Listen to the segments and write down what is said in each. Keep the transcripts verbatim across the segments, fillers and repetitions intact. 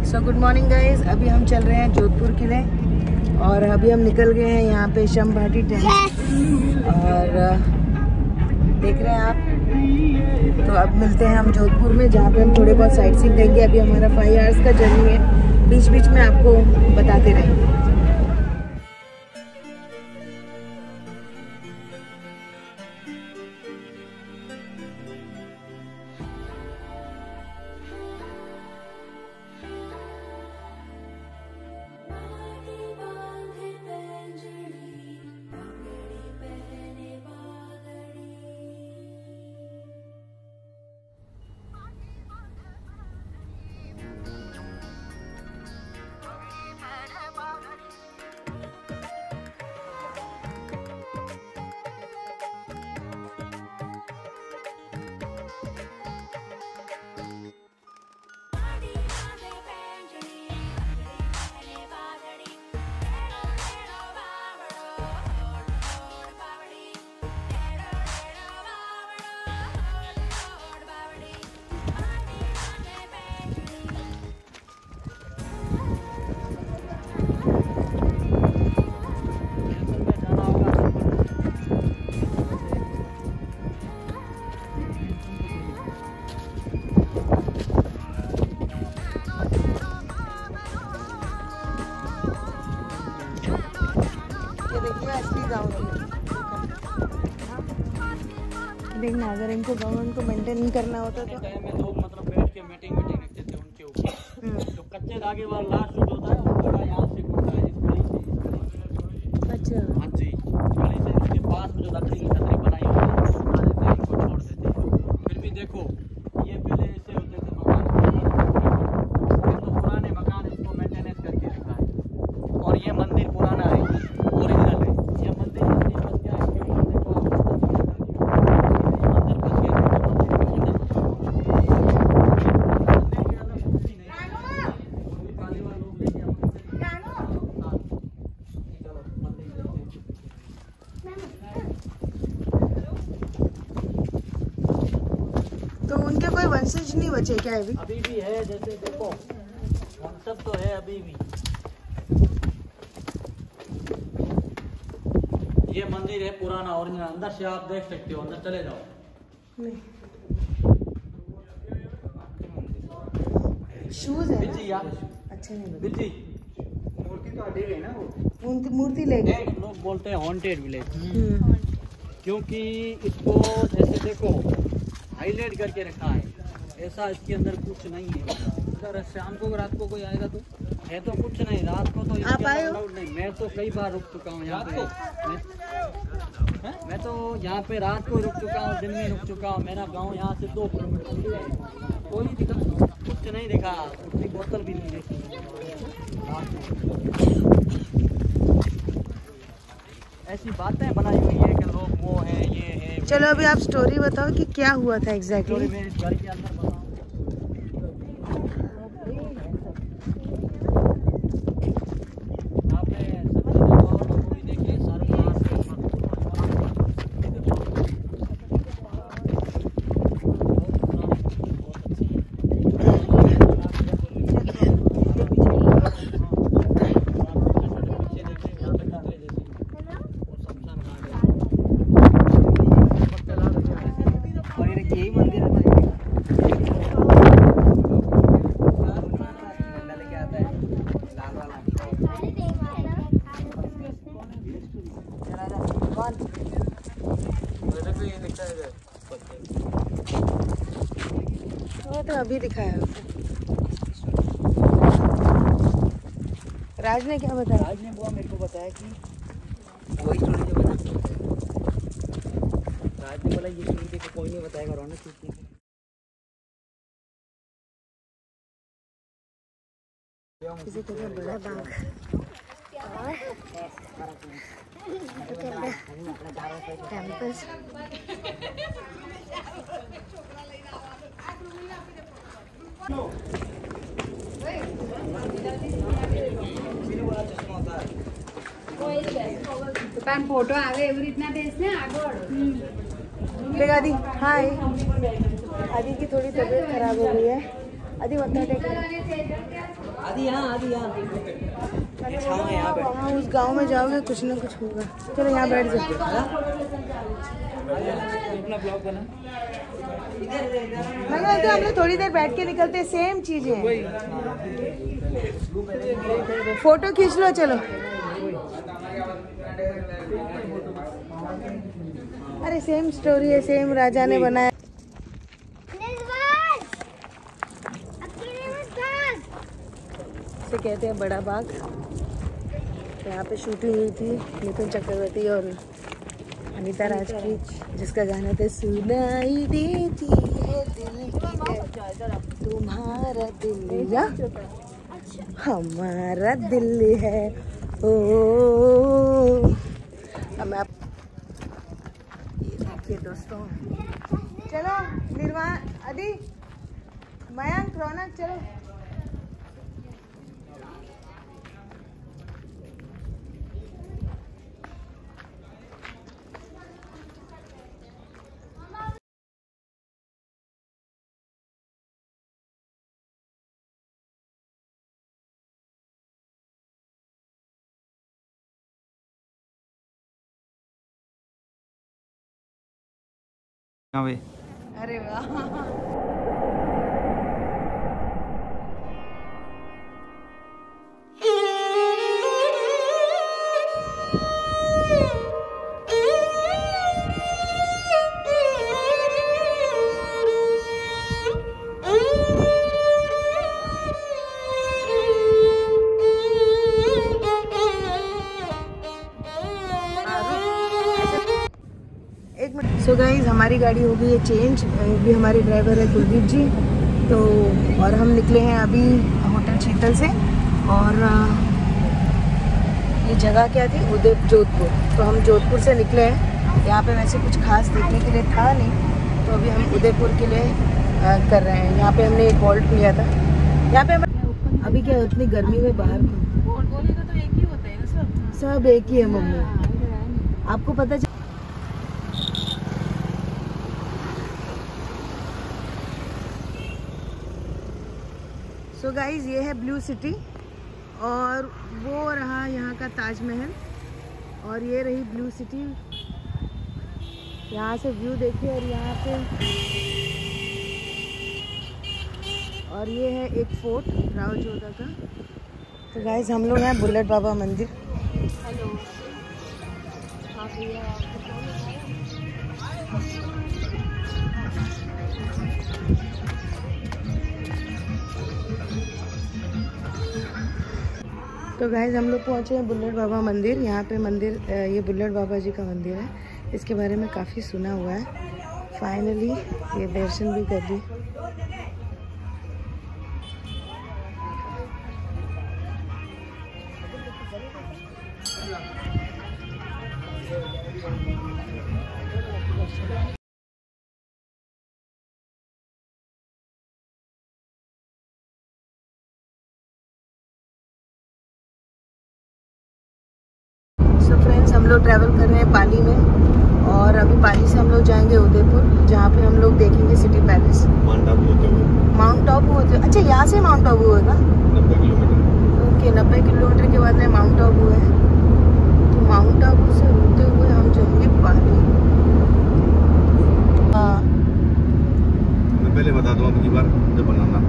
So good morning guys, अभी हम चल रहे हैं जोधपुर किले और अभी हम निकल गए हैं यहाँ पे शम भाटी टेंट और देख रहे हैं आप। तो अब मिलते हैं हम जोधपुर में, जहाँ पे हम थोड़े बहुत साइट सीइंग देंगे। अभी हमारा फाइव आवर्स का जर्नी है, बीच बीच में आपको बताते रहेंगे। देखना, अगर इनको गवर्नमेंट को मेंटेन करना होता तो लोग मतलब बैठ के मीटिंग मीटिंग रखते थे उनके ऊपर। जो कच्चे धागे वाला लास्ट जो होता है वो बड़ा यहाँ से घूमता है इस गली से। अच्छा हाँ जी, गली से उसके पास में जो लकड़ी की छतरी बनाई होती है उसको उठा देते हैं, इनको छोड़ देते हैं। फिर भी देखो ये पहले ऐसे होते थे मकान, तो पुराने मकान इसको मेंटेनेंस करके रखा है। और ये मंदिर पुराना है, ओरिजिनल है। ये मंदिर बच गया है क्यों? देखो तो उनके कोई वंशज नहीं बचे क्या अभी? अभी भी है, जैसे देखो वंशज तो है अभी भी। ये मंदिर है पुराना ओरिजिनल, अंदर से आप देख सकते हो, अंदर चले जाओ। नहीं शूज है बिल्जी यार, अच्छा नहीं बिल्जी मूर्ति तो हटी गई ना, वो उनकी मूर्ति ले गए। लोग बोलते हैं हॉन्टेड विलेज, क्योंकि इसको जैसे देखो हाईलाइट करके रखा है, ऐसा इसके अंदर कुछ नहीं है। अगर शाम को रात को कोई आएगा तो है तो कुछ नहीं, रात को तो आप आए हो? नहीं। मैं तो कई बार रुक चुका हूँ यहाँ पे, मैं, मैं तो यहाँ पे रात को रुक चुका हूँ, दिन में रुक चुका हूँ। मेरा गांव यहाँ से दो किलोमीटर दूर है। कोई दिखा कुछ नहीं देखा, उसकी बोतल भी नहीं देखी। ऐसी बातें बनाई हुई है कि लोग वो है ये है। चलो अभी आप स्टोरी बताओ कि क्या हुआ था एग्जैक्टली। मैं इस घर के अंदर बताऊं। वो तो अभी दिखाया उसे। राज ने क्या बताया? राज ने बुआ मेरे को बताया कि वही स्टोरी जो बता सकते हैं। राज ने बोला ये स्टोरी देखो कोई नहीं बताएगा, रौनक छूटने की। किसी को बड़ा बाग कैंपस પણ ફોટો આવે એવી રીતના દેશ ને આગળ देख आदि, हाय। आदि की थोड़ी तबीयत खराब हो गई है आदि मत्था टेक आदि यहाँ आदि यहाँ छाँव है यहाँ पे। वहाँ उस गांव में जाओगे कुछ ना कुछ होगा। चलो यहाँ बैठ जाओ। अपना ब्लॉग बना मैं कहते हम लोग थोड़ी देर बैठ के निकलते, सेम चीजें हैं। फोटो खींच लो चलो। अरे सेम स्टोरी है, सेम राजा ने बनाया। इसे कहते हैं बड़ा बाग। यहाँ पे शूटिंग हुई थी मिथुन चक्रवर्ती और अनीता राज की, जिसका गाना था सुनाई देती है दिल की तुम्हारा दिल या हमारा दिल है। ओ हम आप ये देखिए दोस्तों। चलो निर्वाण, आदि, मयंक, रौनक चलो। अरे वाह। सो गाइज हमारी गाड़ी हो गई है चेंज। भी हमारे ड्राइवर है कुलदीप जी। तो और हम निकले हैं अभी होटल शीतल से। और ये जगह क्या थी? उदय जोधपुर। तो हम जोधपुर से निकले हैं। यहाँ पे वैसे कुछ खास देखने के लिए था नहीं, तो अभी हम उदयपुर के लिए आ, कर रहे हैं। यहाँ पे हमने एक वॉल्ट लिया था। यहाँ पे हम अभी क्या इतनी गर्मी में बाहर का तो एक ही होता है ना सब सब एक ही है मम्मी, आपको पता चल। सो so गाइज ये है ब्लू सिटी और वो रहा यहाँ का ताजमहल और ये रही ब्लू सिटी। यहाँ से व्यू देखिए और यहाँ पे और ये है एक फोर्ट राव जोधा का। तो गाइज हम लोग हैं बुलेट बाबा मंदिर। हेलो हाँ भैया तो गाइज हम लोग पहुँचे हैं बुलेट बाबा मंदिर। यहाँ पे मंदिर, ये बुलेट बाबा जी का मंदिर है। इसके बारे में काफ़ी सुना हुआ है। फाइनली ये दर्शन भी कर ली। हम लोग ट्रैवल कर रहे हैं पाली में और अभी पाली से हम लोग जाएंगे उदयपुर, जहाँ पे हम लोग देखेंगे सिटी पैलेस। माउंट आबू होते हुए माउंट आबू होते अच्छा यहाँ से माउंट आबू होगा नब्बे किलोमीटर। ओके नब्बे किलोमीटर के बाद में माउंट आबू है। तो माउंट आबू से होते हुए हम जाएंगे पाली। हाँ मैं पहले बता दूँ अब की बार जब बनाना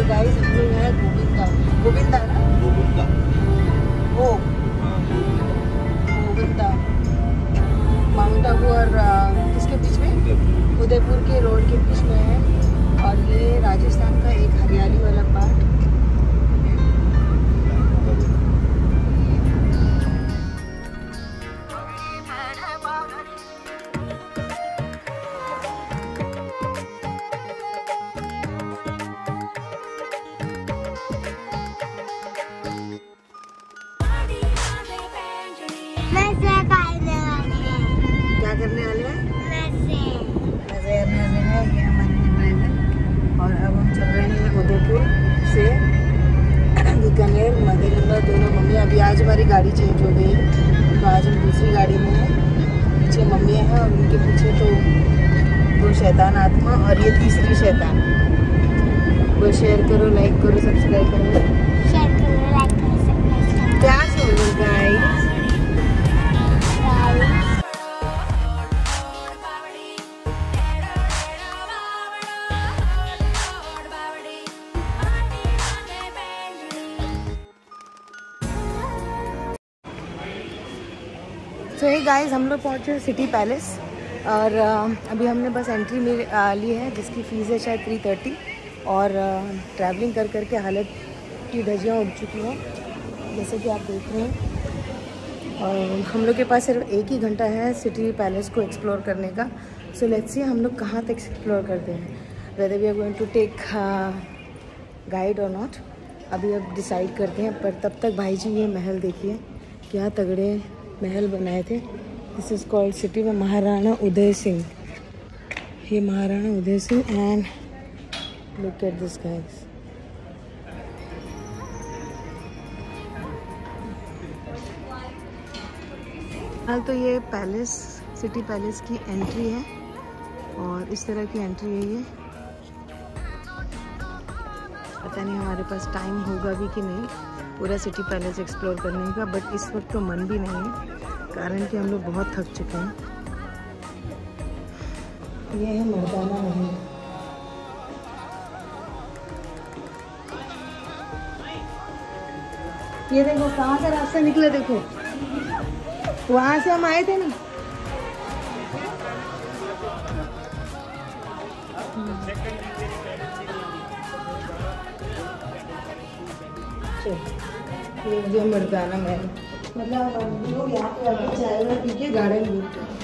तो गाइस हम लोग हैं गोविंदा गोविंदा ना गोविंदा वो गोविंदा माउंट आबू और किसके बीच में उदयपुर के रोड के बीच में है। और ये राजस्थान का एक हरियाली वाला पार्ट। क्या करने वाले हैं? मजे करने वाले हैं। ये हमारे ड्राइवर। और अब हम चल रहे हैं उदयपुर से बीकानेर। मदरगंगा दोनों मम्मी अभी आज हमारी गाड़ी चेंज हो गई है तो आज हम दूसरी गाड़ी में हैं। पीछे मम्मियाँ हैं और उनके पीछे तो दो शैतान आत्मा और ये तीसरी शैतान। वो शेयर करो, लाइक करो, सब्सक्राइब करो, शेयर करो, लाइक करो, सब्सक्राइब करो। प्यार से बोलो गाइस। तो ये गाइस हम लोग पहुँचे सिटी पैलेस और uh, अभी हमने बस एंट्री में uh, ली है जिसकी फ़ीस है शायद थ्री थर्टी। और ट्रैवलिंग uh, कर कर के हालत की धज्जियाँ उड़ चुकी हैं जैसे कि आप देख रहे हैं। और हम लोग के पास सिर्फ एक ही घंटा है सिटी पैलेस को एक्सप्लोर करने का। सो लेट्स सी हम लोग कहाँ तक एक्सप्लोर करते हैं, whether we are going to take guide और नॉट। अभी अब डिसाइड करते हैं। पर तब तक भाई जी ये महल देखिए क्या तगड़े महल बनाए थे। दिस इज़ कॉल्ड सिटी में महाराणा उदय सिंह। ये Maharana Uday Singh and look at this guys. हाल तो ये पैलेस सिटी पैलेस की एंट्री है और इस तरह की एंट्री है ये। पता नहीं हमारे पास टाइम होगा भी कि नहीं पूरा सिटी पैलेस एक्सप्लोर करने का, बट इस वक्त तो मन भी नहीं है कारण कि हम लोग बहुत थक चुके हैं। ये है मर्दाना महल। ये देखो कहाँ से रास्ता निकले, देखो वहाँ से हम आए थे ना। ये मर्दाना महल मतलब हम लोग यहाँ पे आके चाय में पी के गार्डन घूमते हैं।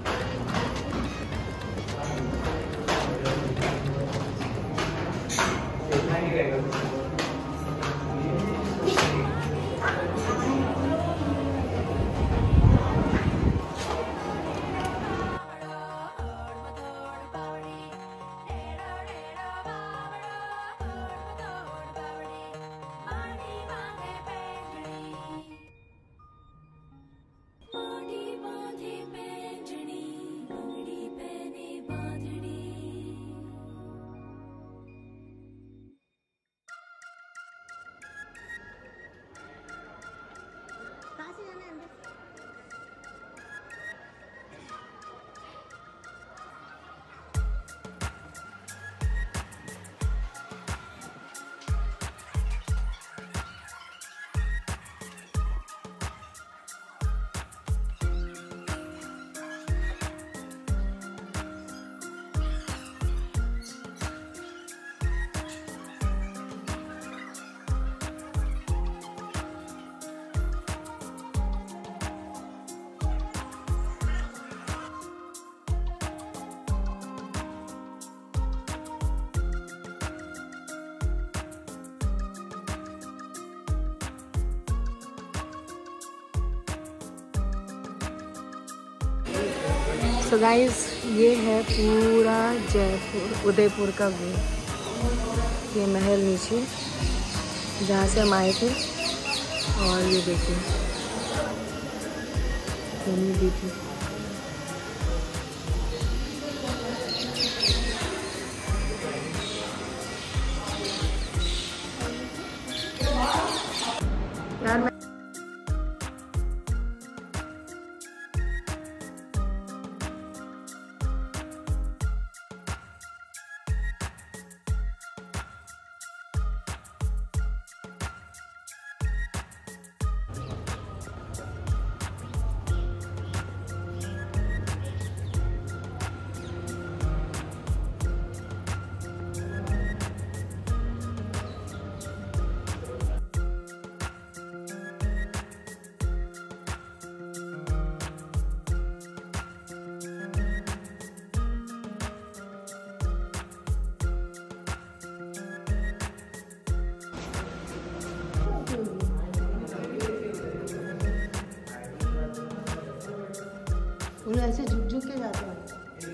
सो गाइस ये है पूरा जयपुर उदयपुर का व्यू। ये महल नीचे जहाँ से हम आए थे और ये देखिए देखिए यार मैं उन्हें ऐसे झुक झुक के जाते हैं।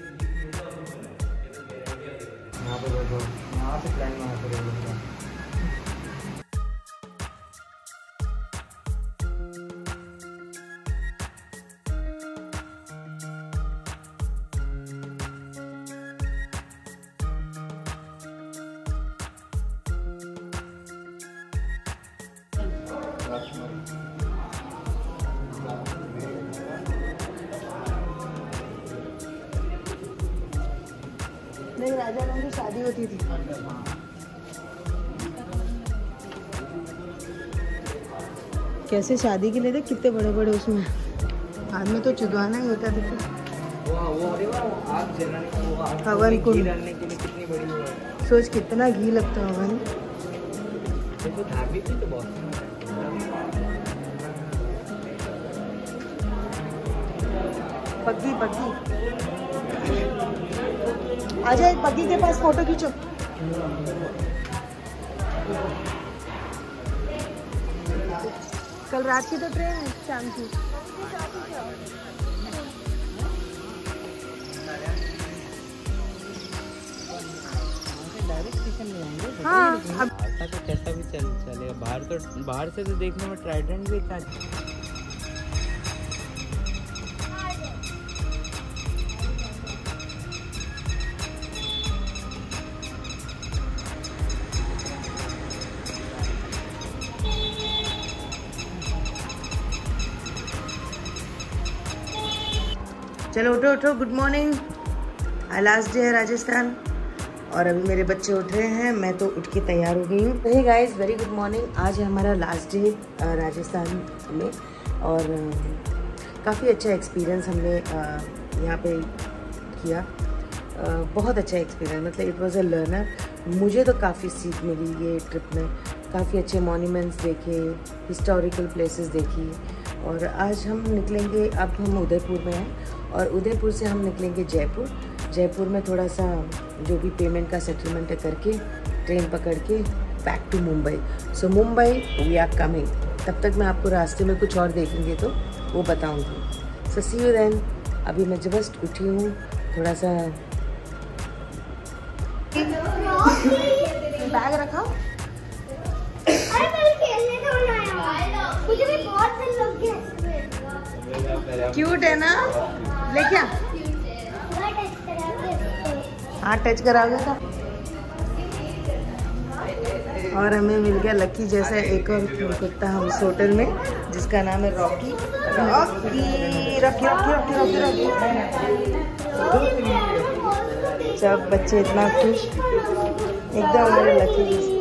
यहाँ पे बैठो, यहाँ से प्लान वहाँ पे बैठो। नहीं, राजा लोगों की शादी होती थी। कैसे शादी के लिए थे, कितने बड़े बड़े उसमें हाथ में तो चुदवाना ही होता देखो। वो वो अरे वो आग जलाने का वो आग हवन को कुंड। घी डालने के लिए कितनी बड़ी वो है। सोच कितना घी लगता होगा नहीं। देखो धार्मिक थी तो बहुत। पग्गी पग्गी आजा, एक पग्गी के पास फोटो खींचो। कल रात की तो ट्रेन है, शाम की। हाँ, अब आता तो कैसा भी चल चलेगा। बाहर तो बाहर से तो देखने में ट्राइडेंट भी था। चलो उठो उठो, गुड मॉर्निंग। आज लास्ट डे है राजस्थान और अभी मेरे बच्चे उठ रहे हैं, मैं तो उठ के तैयार हो गई हूँ। Hey guys, very good morning. आज है हमारा लास्ट डे राजस्थान में और काफ़ी अच्छा एक्सपीरियंस हमने यहाँ पे किया। uh, बहुत अच्छा एक्सपीरियंस, मतलब इट वाज अ लर्नर। मुझे तो काफ़ी सीख मिली ये ट्रिप में। काफ़ी अच्छे मॉन्यूमेंट्स देखे, हिस्टोरिकल प्लेसेस देखी। और आज हम निकलेंगे, अब हम उदयपुर में हैं और उदयपुर से हम निकलेंगे जयपुर। जयपुर में थोड़ा सा जो भी पेमेंट का सेटलमेंट है करके ट्रेन पकड़ के back to Mumbai. So Mumbai we are coming. तब तक मैं आपको रास्ते में कुछ और देखेंगे तो वो बताऊंगी। So see you then. अभी मैं जस्ट उठी हूँ, थोड़ा सा बैग रखा। अरे मैंने खेलने तो बनाया, मुझे भी बहुत दिन लग गया। क्यूट है ना, ले क्या? हाँ, टच कराओगे का। और हमें मिल गया लकी जैसा एक और कुत्ता हम इस होटल में, जिसका नाम है Rocky. Rocky Rocky Rocky Rocky Rocky Rocky. सब बच्चे इतना खुश, एकदम हमारे लकी जैसे।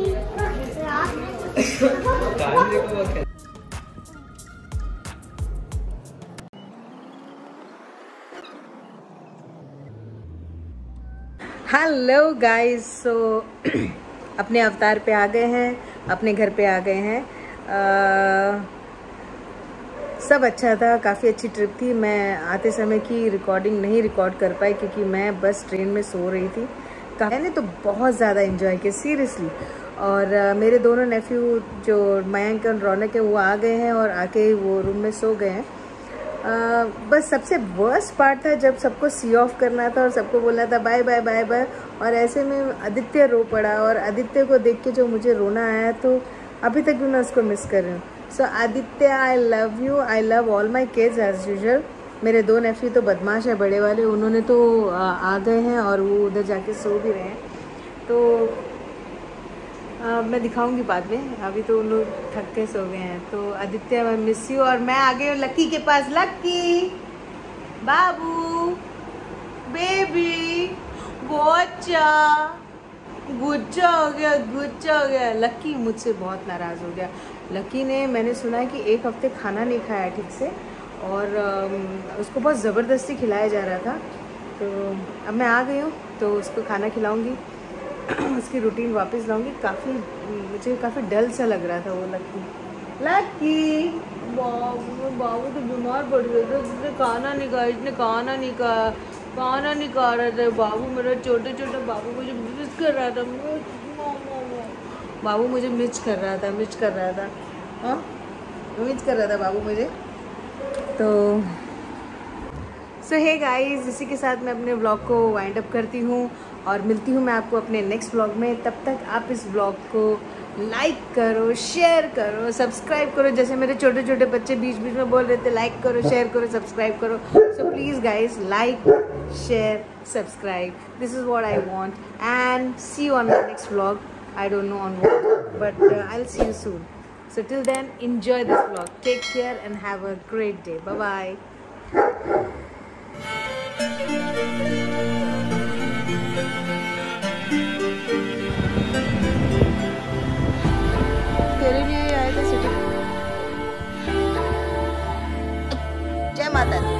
हेलो गाइस, सो अपने अवतार पे आ गए हैं, अपने घर पे आ गए हैं। आ, सब अच्छा था, काफ़ी अच्छी ट्रिप थी। मैं आते समय की रिकॉर्डिंग नहीं रिकॉर्ड कर पाई क्योंकि मैं बस ट्रेन में सो रही थी। मैंने तो बहुत ज़्यादा एंजॉय किया सीरियसली। और आ, मेरे दोनों नेफ्यू जो मयंक और रौनक है वो आ गए हैं और आके वो रूम में सो गए हैं। Uh, बस सबसे वर्स्ट पार्ट था जब सबको सी ऑफ करना था और सबको बोलना था बाय बाय बाय बाय, और ऐसे में आदित्य रो पड़ा। और आदित्य को देख के जो मुझे रोना आया, तो अभी तक भी मैं उसको मिस कर रही हूँ। So Aditya, I love you, I love all my kids as usual. मेरे दो नेफ्यू तो बदमाश है बड़े वाले, उन्होंने तो आ गए हैं और वो उधर जाके सो भी रहे हैं। तो आ, मैं दिखाऊंगी बाद में, अभी तो उन लोग थक के सो गए हैं। तो आदित्य, मैं मिस यू। और मैं आ गई हूँ लकी के पास। लकी बाबू, बेबी, गुच्चा गुच्चा हो गया, गुच्चा हो गया। लकी मुझसे बहुत नाराज़ हो गया। लकी ने, मैंने सुना है कि एक हफ्ते खाना नहीं खाया ठीक से और उसको बहुत ज़बरदस्ती खिलाया जा रहा था। तो अब मैं आ गई हूँ तो उसको खाना खिलाऊँगी, उसकी रूटीन वापस लाऊंगी। काफ़ी मुझे काफ़ी डल सा लग रहा था वो लकी। लकी बाबू, बाबू तो बीमार पड़ गया था, उसने खाना नहीं खाया, इसने खाना नहीं खाया, खाना नहीं खा रहा था। बाबू मेरा छोटे छोटे बाबू मुझे मिस कर रहा था, बाबू मुझे मिस कर रहा था मिस कर रहा था हाँ मिस कर रहा था बाबू मुझे। तो सो हे गाइस, इसी के साथ मैं अपने ब्लॉग को वाइंड अप करती हूँ और मिलती हूँ मैं आपको अपने नेक्स्ट ब्लॉग में। तब तक आप इस ब्लॉग को लाइक करो, शेयर करो, सब्सक्राइब करो। जैसे मेरे छोटे छोटे बच्चे बीच बीच में बोल रहे थे लाइक करो, शेयर करो, सब्सक्राइब करो। So please guys, like, share, subscribe. This is what I want. And see you on my next vlog. I don't know on what, but uh, I'll see you soon. So till then, enjoy this vlog. Take care and have a great day. Bye bye. तेरे लिए आए थे city. जय माता दी.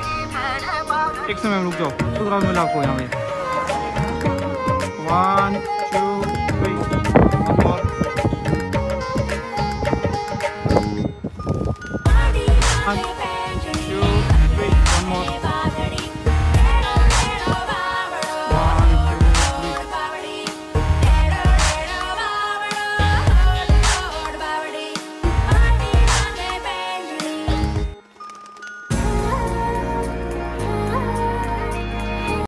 एक समय रुक जाओ, खुद मिला आपको यहाँ पे वन